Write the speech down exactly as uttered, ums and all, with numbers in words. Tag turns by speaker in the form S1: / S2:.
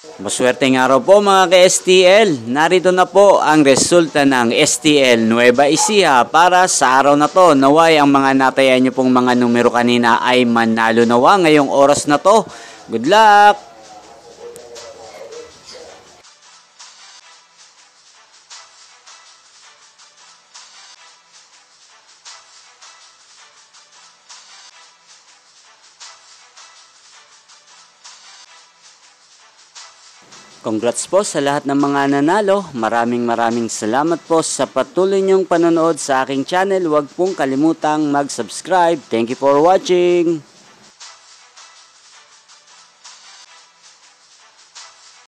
S1: Maswerteng araw po mga ka-S T L. Narito na po ang resulta ng S T L Nueva Ecija para sa araw na to. Naway ang mga natayan nyo pong mga numero kanina ay manalo nawa ngayong oras na to. Good luck! Congrats po sa lahat ng mga nanalo. Maraming maraming salamat po sa patuloy niyong panonood sa aking channel. Huwag pong kalimutang mag-subscribe. Thank you for watching.